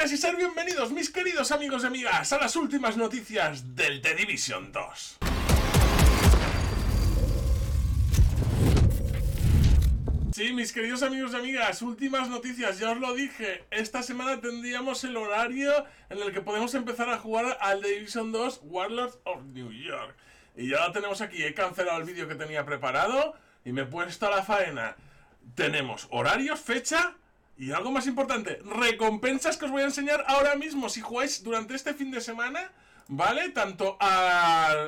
buenas y ser bienvenidos, mis queridos amigos y amigas, a las últimas noticias del The Division 2. Sí, mis queridos amigos y amigas, últimas noticias, ya os lo dije. Esta semana tendríamos el horario en el que podemos empezar a jugar al The Division 2 Warlords of New York. Y ya lo tenemos aquí, he cancelado el vídeo que tenía preparado y me he puesto a la faena. Tenemos horarios, fecha y algo más importante, recompensas que os voy a enseñar ahora mismo si jugáis durante este fin de semana, ¿vale? Tanto a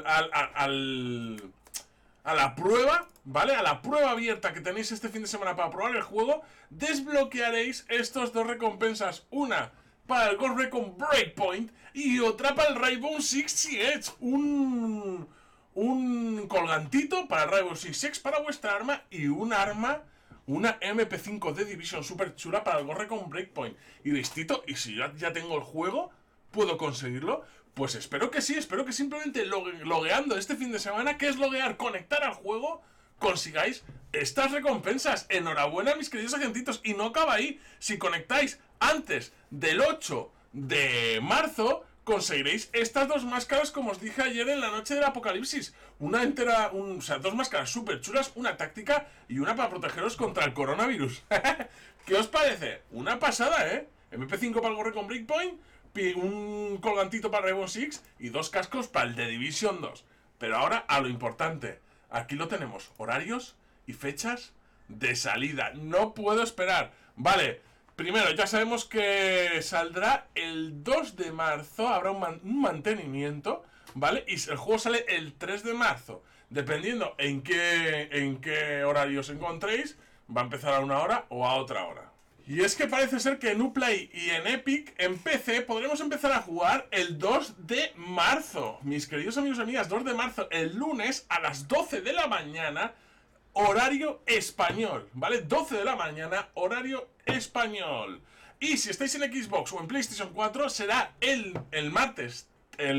la prueba, ¿vale? A la prueba abierta que tenéis este fin de semana para probar el juego, desbloquearéis estos dos recompensas. Una para el Ghost Recon Breakpoint y otra para el Rainbow Six Siege. Un colgantito para el Rainbow Six Siege para vuestra arma y un arma, una MP5 de Division super chula para el Ghost Recon Breakpoint. Y listito, y si ya tengo el juego, ¿puedo conseguirlo? Pues espero que sí, espero que simplemente logueando este fin de semana, que es loguear, conectar al juego, consigáis estas recompensas. Enhorabuena, mis queridos agentitos. Y no acaba ahí. Si conectáis antes del 8 de marzo, conseguiréis estas dos máscaras, como os dije ayer en la noche del apocalipsis. Una entera, o sea, dos máscaras súper chulas, una táctica y una para protegeros contra el coronavirus. ¿Qué os parece? Una pasada, ¿eh? MP5 para el Ghost Recon Breakpoint, un colgantito para Rainbow Six y dos cascos para el The Division 2. Pero ahora a lo importante. Aquí lo tenemos, horarios y fechas de salida. No puedo esperar. Vale, primero ya sabemos que saldrá el 2 de marzo, habrá un mantenimiento, ¿vale? Y el juego sale el 3 de marzo. Dependiendo en qué horario os encontréis, va a empezar a una hora o a otra hora. Y es que parece ser que en Uplay y en Epic, en PC, podremos empezar a jugar el 2 de marzo. Mis queridos amigos y amigas, 2 de marzo, el lunes a las 12 de la mañana, horario español, ¿vale? 12 de la mañana, horario español. Y si estáis en Xbox o en PlayStation 4, será el martes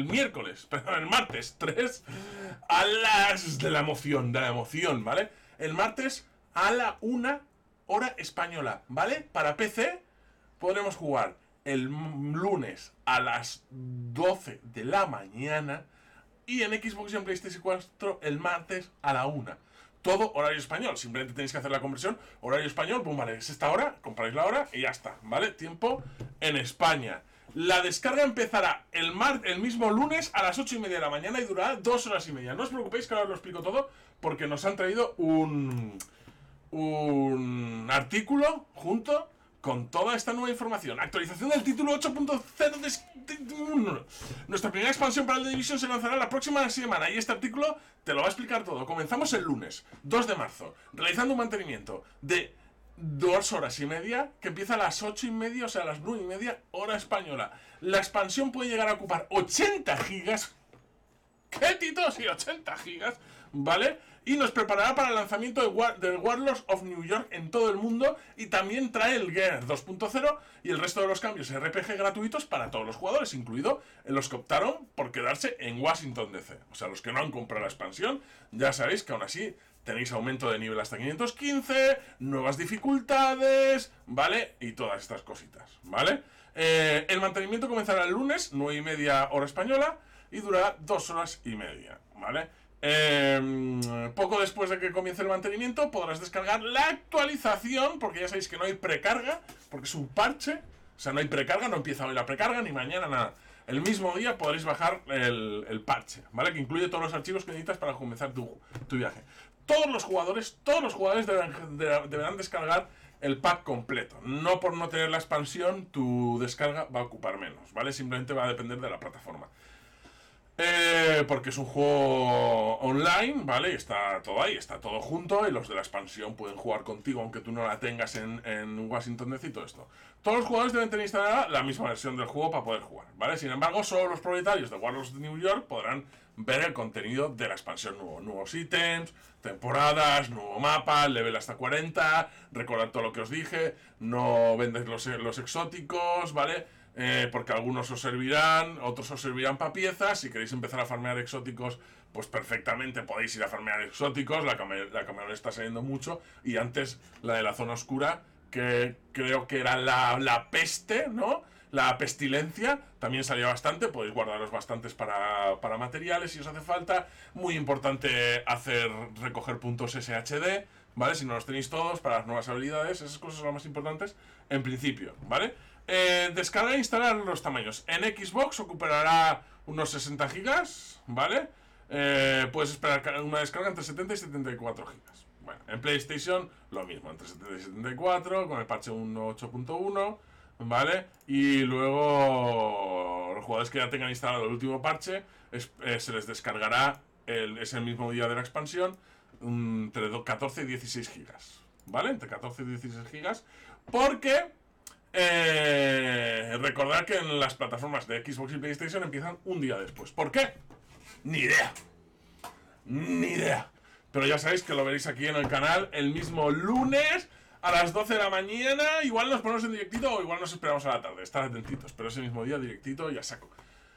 3 a las... de la emoción, ¿vale? El martes a la 1 hora española, ¿vale? Para PC podremos jugar el lunes a las 12 de la mañana y en Xbox y en PlayStation 4 el martes a la 1. Todo horario español, simplemente tenéis que hacer la conversión, horario español, pum, vale, es esta hora, compráis la hora y ya está, ¿vale? Tiempo en España. La descarga empezará el mismo lunes a las 8:30 de la mañana y durará 2 horas y media. No os preocupéis que ahora os lo explico todo porque nos han traído un artículo junto con toda esta nueva información. Actualización del título 8.0 Nuestra primera expansión para el The Division se lanzará la próxima semana y este artículo te lo va a explicar todo. Comenzamos el lunes 2 de marzo realizando un mantenimiento de 2 horas y media que empieza a las 8:30, o sea a las 9:30 hora española. La expansión puede llegar a ocupar 80 gigas. ¿Qué, Tito? Sí, 80 gigas, ¿vale? Y nos preparará para el lanzamiento del Warlords of New York en todo el mundo. Y también trae el Gear 2.0 y el resto de los cambios RPG gratuitos para todos los jugadores, incluido en los que optaron por quedarse en Washington DC. O sea, los que no han comprado la expansión, ya sabéis que aún así tenéis aumento de nivel hasta 515, nuevas dificultades, ¿vale? Y todas estas cositas, ¿vale? El mantenimiento comenzará el lunes, 9:30 hora española, y durará 2 horas y media, ¿vale? Poco después de que comience el mantenimiento podrás descargar la actualización, porque ya sabéis que no hay precarga, porque es un parche, o sea, no hay precarga, no empieza hoy la precarga, ni mañana nada. El mismo día podréis bajar el parche, ¿vale? Que incluye todos los archivos que necesitas para comenzar tu viaje. Todos los jugadores deberán descargar el pack completo. No por no tener la expansión, tu descarga va a ocupar menos, ¿vale? Simplemente va a depender de la plataforma. Porque es un juego online, ¿vale? Está todo ahí, está todo junto y los de la expansión pueden jugar contigo aunque tú no la tengas en Washington DC y todo esto. Todos los jugadores deben tener instalada la misma versión del juego para poder jugar, ¿vale? Sin embargo, solo los propietarios de Warlords de New York podrán ver el contenido de la expansión nuevo. Nuevos ítems, temporadas, nuevo mapa, level hasta 40, recordad todo lo que os dije, no vendes los exóticos, ¿vale? Porque algunos os servirán, otros os servirán para piezas. Si queréis empezar a farmear exóticos, pues perfectamente podéis ir a farmear exóticos. La Cameron está saliendo mucho. Y antes la de la zona oscura, que creo que era la peste, ¿no? La Pestilencia también salía bastante, podéis guardaros bastantes para materiales si os hace falta. Muy importante recoger puntos SHD, ¿vale? Si no los tenéis todos para las nuevas habilidades, esas cosas son las más importantes en principio, ¿vale? Descargar e instalar los tamaños. En Xbox ocupará unos 60 gigas, ¿vale? Puedes esperar una descarga entre 70 y 74 gigas. Bueno, en PlayStation lo mismo, entre 70 y 74, con el parche 1.8.1, ¿vale? Y luego los jugadores que ya tengan instalado el último parche, se les descargará ese mismo día de la expansión entre 14 y 16 gigas, ¿vale? Entre 14 y 16 gigas, porque recordad que en las plataformas de Xbox y PlayStation empiezan un día después. ¿Por qué? Ni idea. Ni idea. Pero ya sabéis que lo veréis aquí en el canal el mismo lunes a las 12 de la mañana. Igual nos ponemos en directito o igual nos esperamos a la tarde. Estad atentitos. Pero ese mismo día directito y a saco.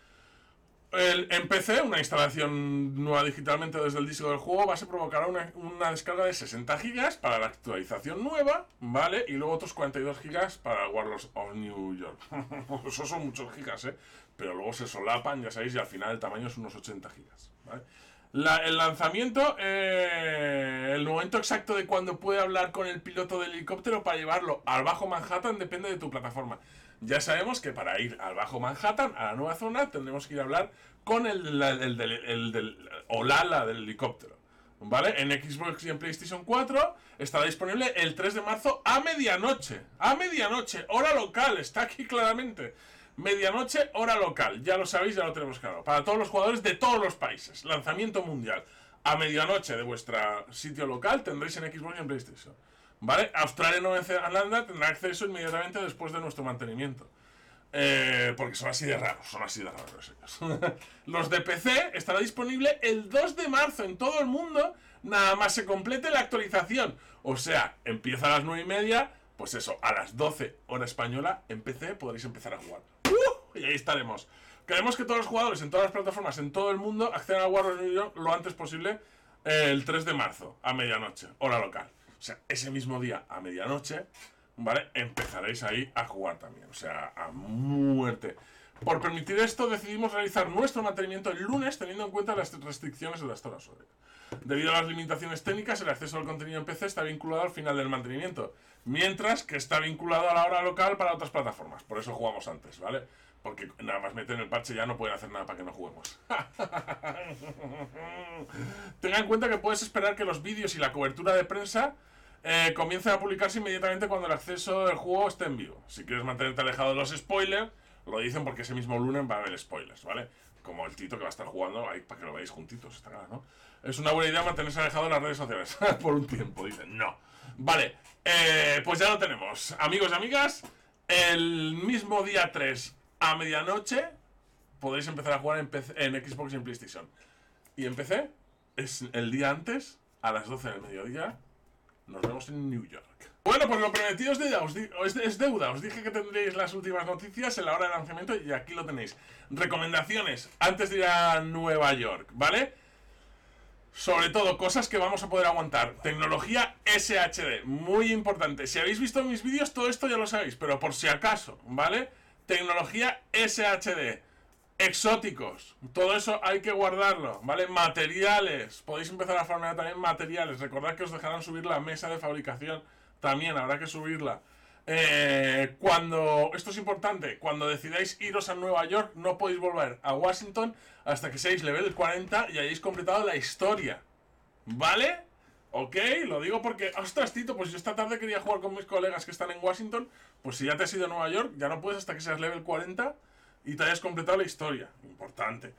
En PC, una instalación nueva digitalmente desde el disco del juego provocará una descarga de 60 gigas para la actualización nueva, ¿vale? Y luego otros 42 gigas para Warlords of New York. Esos son muchos gigas, ¿eh? Pero luego se solapan, ya sabéis, y al final el tamaño es unos 80 gigas, ¿vale? El lanzamiento, el momento exacto de cuando puede hablar con el piloto del helicóptero para llevarlo al Bajo Manhattan depende de tu plataforma. Ya sabemos que para ir al Bajo Manhattan, a la nueva zona, tendremos que ir a hablar con el del Olala del helicóptero, ¿vale? En Xbox y en PlayStation 4 estará disponible el 3 de marzo a medianoche. A medianoche, hora local, está aquí claramente. Medianoche, hora local, ya lo sabéis, ya lo tenemos claro. Para todos los jugadores de todos los países. Lanzamiento mundial. A medianoche de vuestro sitio local tendréis en Xbox y en PlayStation. ¿Vale? Australia y Nueva Zelanda tendrá acceso inmediatamente después de nuestro mantenimiento. Porque son así de raros ellos. Los de PC estará disponible el 2 de marzo en todo el mundo, nada más se complete la actualización. O sea, empieza a las 9:30, pues eso, a las 12 hora española en PC podréis empezar a jugar. Y ahí estaremos. Queremos que todos los jugadores en todas las plataformas en todo el mundo accedan a Warlords New York lo antes posible el 3 de marzo a medianoche, hora local. O sea, ese mismo día a medianoche, ¿vale? Empezaréis ahí a jugar también, o sea, a muerte. Por permitir esto, decidimos realizar nuestro mantenimiento el lunes teniendo en cuenta las restricciones de la Store Asset. Debido a las limitaciones técnicas, el acceso al contenido en PC está vinculado al final del mantenimiento, mientras que está vinculado a la hora local para otras plataformas. Por eso jugamos antes, ¿vale? Porque nada más meten el parche ya no pueden hacer nada para que no juguemos. Tenga en cuenta que puedes esperar que los vídeos y la cobertura de prensa comiencen a publicarse inmediatamente cuando el acceso del juego esté en vivo. Si quieres mantenerte alejado de los spoilers, lo dicen porque ese mismo lunes va a haber spoilers, ¿vale? Como el Tito que va a estar jugando ahí para que lo veáis juntitos, está claro, ¿no? Es una buena idea mantenerse alejado de las redes sociales por un tiempo, dicen. No. Vale, pues ya lo tenemos. Amigos y amigas, el mismo día 3 a medianoche podréis empezar a jugar en Xbox y en PlayStation. Y en PC es el día antes, a las 12 del mediodía. Nos vemos en New York. Bueno, pues lo prometido es deuda. Os dije que tendréis las últimas noticias en la hora de lanzamiento y aquí lo tenéis. Recomendaciones antes de ir a Nueva York, ¿vale? Sobre todo, cosas que vamos a poder aguantar. Tecnología SHD, muy importante. Si habéis visto mis vídeos, todo esto ya lo sabéis, pero por si acaso, ¿vale? Tecnología SHD. Exóticos, todo eso hay que guardarlo, ¿vale? Materiales, podéis empezar a farmear también materiales. Recordad que os dejarán subir la mesa de fabricación, también habrá que subirla. Esto es importante, cuando decidáis iros a Nueva York, no podéis volver a Washington hasta que seáis level 40 y hayáis completado la historia, ¿vale? Ok, lo digo porque, ostras, Tito, pues yo esta tarde quería jugar con mis colegas que están en Washington. Pues si ya te has ido a Nueva York, ya no puedes hasta que seas level 40 y te hayas completado la historia. Importante.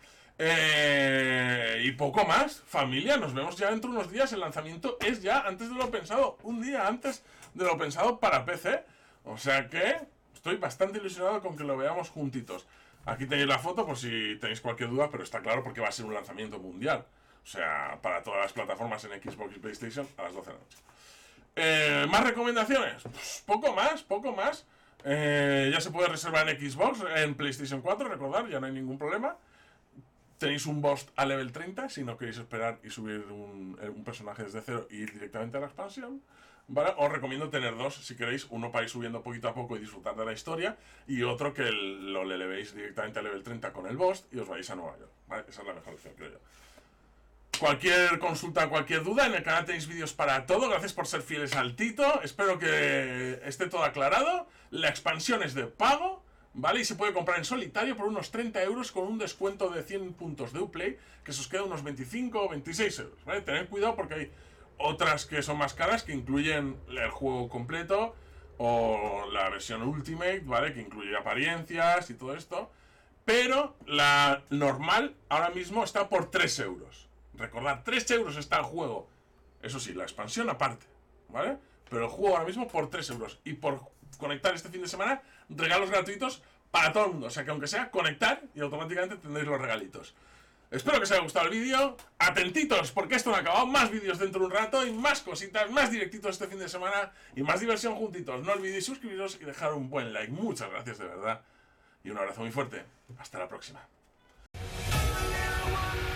Y poco más. Familia, nos vemos ya dentro de unos días. El lanzamiento es ya antes de lo pensado. Un día antes de lo pensado para PC. O sea que estoy bastante ilusionado con que lo veamos juntitos. Aquí tenéis la foto por si tenéis cualquier duda, pero está claro porque va a ser un lanzamiento mundial. O sea, para todas las plataformas en Xbox y PlayStation a las 12 de la noche. ¿Más recomendaciones? Pues poco más. Ya se puede reservar en Xbox, en PlayStation 4, recordad, ya no hay ningún problema. Tenéis un boss a level 30 si no queréis esperar y subir un personaje desde cero y ir directamente a la expansión, ¿vale? Os recomiendo tener dos, si queréis, uno para ir subiendo poquito a poco y disfrutar de la historia, y otro que lo le elevéis directamente a level 30 con el boss y os vais a Nueva York, ¿vale? Esa es la mejor opción, creo yo. Cualquier consulta, cualquier duda, en el canal tenéis vídeos para todo. Gracias por ser fieles al Tito. Espero que esté todo aclarado. La expansión es de pago, ¿vale? Y se puede comprar en solitario por unos 30 euros con un descuento de 100 puntos de Uplay, que se os queda unos 25 o 26 euros, ¿vale? Tened cuidado porque hay otras que son más caras, que incluyen el juego completo o la versión Ultimate, ¿vale? Que incluye apariencias y todo esto. Pero la normal ahora mismo está por 3 euros. Recordad, 3 euros está el juego. Eso sí, la expansión aparte, ¿vale? Pero el juego ahora mismo por 3 euros. Y por conectar este fin de semana, regalos gratuitos para todo el mundo. O sea que aunque sea, conectar y automáticamente tendréis los regalitos. Espero que os haya gustado el vídeo. Atentitos, porque esto no ha acabado. Más vídeos dentro de un rato y más cositas, más directitos este fin de semana y más diversión juntitos. No olvidéis suscribiros y dejar un buen like. Muchas gracias de verdad. Y un abrazo muy fuerte. Hasta la próxima.